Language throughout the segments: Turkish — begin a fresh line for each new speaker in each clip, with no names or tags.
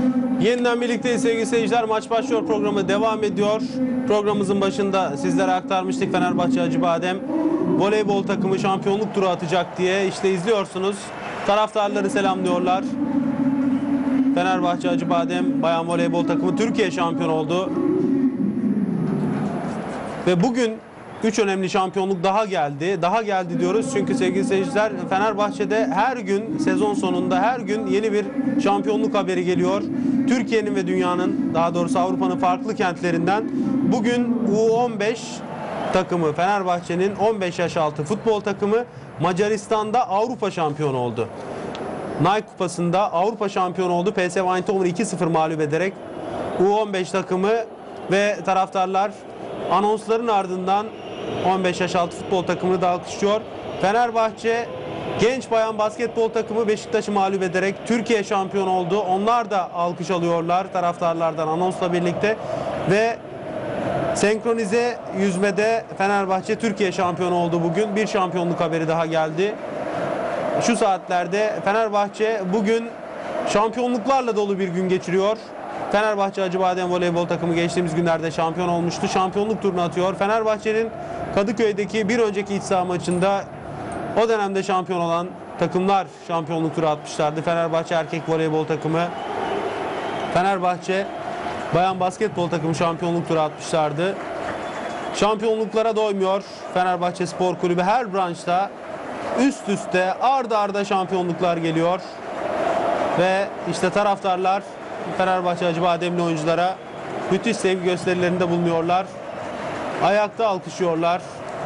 Yeniden birlikteyiz sevgili seyirciler. Maç başlıyor programı devam ediyor. Programımızın başında sizlere aktarmıştık. Fenerbahçe Acıbadem voleybol takımı şampiyonluk turu atacak diye. İşte izliyorsunuz. Taraftarları selamlıyorlar. Fenerbahçe Acıbadem bayan voleybol takımı Türkiye şampiyon oldu. Ve bugün 3 önemli şampiyonluk daha geldi. Daha geldi diyoruz çünkü sevgili seyirciler, Fenerbahçe'de her gün, sezon sonunda her gün yeni bir şampiyonluk haberi geliyor. Türkiye'nin ve dünyanın, daha doğrusu Avrupa'nın farklı kentlerinden. Bugün U15 takımı, Fenerbahçe'nin 15 yaş altı futbol takımı Macaristan'da Avrupa şampiyonu oldu. Nike Kupası'nda Avrupa şampiyonu oldu. PSV Eindhoven'u 2-0 mağlup ederek U15 takımı ve taraftarlar anonsların ardından 15 yaş altı futbol takımını da alkışlıyor. Fenerbahçe genç bayan basketbol takımı Beşiktaş'ı mağlup ederek Türkiye şampiyonu oldu. Onlar da alkış alıyorlar taraftarlardan anonsla birlikte. Ve senkronize yüzmede Fenerbahçe Türkiye şampiyonu oldu bugün. Bir şampiyonluk haberi daha geldi. Şu saatlerde Fenerbahçe bugün şampiyonluklarla dolu bir gün geçiriyor. Fenerbahçe Acıbadem voleybol takımı geçtiğimiz günlerde şampiyon olmuştu. Şampiyonluk turunu atıyor. Fenerbahçe'nin Kadıköy'deki bir önceki iç saha maçında o dönemde şampiyon olan takımlar şampiyonluk turu atmışlardı. Fenerbahçe erkek voleybol takımı, Fenerbahçe bayan basketbol takımı şampiyonluk turu atmışlardı. Şampiyonluklara doymuyor Fenerbahçe Spor Kulübü. Her branşta üst üste arda arda şampiyonluklar geliyor. Ve işte taraftarlar Fenerbahçe Acıbademli oyunculara müthiş sevgi gösterilerinde bulunuyorlar. Ayakta alkışlıyorlar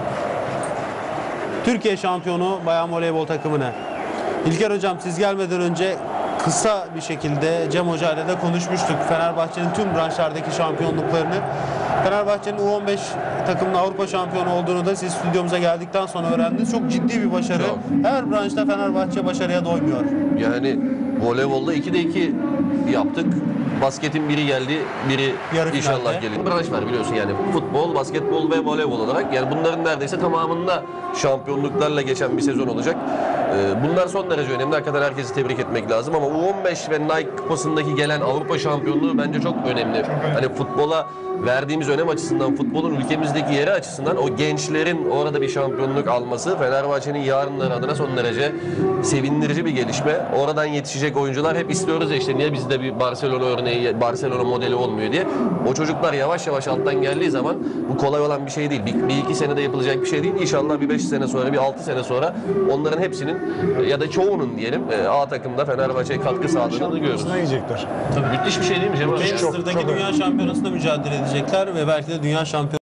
Türkiye şampiyonu bayan voleybol takımını. İlker Hocam, siz gelmeden önce kısa bir şekilde Cem Hoca ile de konuşmuştuk. Fenerbahçe'nin tüm branşlardaki şampiyonluklarını. Fenerbahçe'nin U15 takımının Avrupa şampiyonu olduğunu da siz stüdyomuza geldikten sonra öğrendiniz. Çok ciddi bir başarı.
Çok.
Her branşta Fenerbahçe başarıya doymuyor.
Yani voleybolda 2'de 2 yaptık. Basketin biri geldi, biri
Yarı
inşallah
finalde
gelir. Branş var biliyorsun yani futbol, basketbol ve voleybol olarak. Yani bunların neredeyse tamamında şampiyonluklarla geçen bir sezon olacak. Bunlar son derece önemli. Hakikaten herkesi tebrik etmek lazım ama U15 ve Nike Kupası'ndaki gelen Avrupa şampiyonluğu bence çok önemli. Hani futbola verdiğimiz önem açısından, futbolun ülkemizdeki yeri açısından o gençlerin orada bir şampiyonluk alması Fenerbahçe'nin yarınları adına son derece sevindirici bir gelişme. Oradan yetişecek oyuncular hep istiyoruz ya, işte niye bizde bir Barcelona örneği, Barcelona modeli olmuyor diye. O çocuklar yavaş yavaş alttan geldiği zaman bu kolay olan bir şey değil. Bir iki senede yapılacak bir şey değil. İnşallah bir 5 sene sonra, bir 6 sene sonra onların hepsinin ya da çoğunun diyelim A takımda Fenerbahçe'ye katkı sağladığını görüyoruz.
Yiyecekler.
Tabii müthiş bir şey değil mi Cem?
Manchester'daki dünya şampiyonasında mücadele edecekler ve belki de dünya şampiyonu